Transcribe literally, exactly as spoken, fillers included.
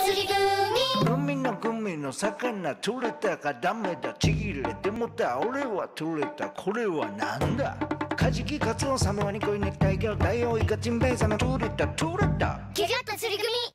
釣り組海のグミの魚取れたかダメだちぎれてもた俺は取れたこれはなんだカジキカツオサメワニコイネタイギョダイオウイカジンベエザメ取れた取れたギュギュッと釣り組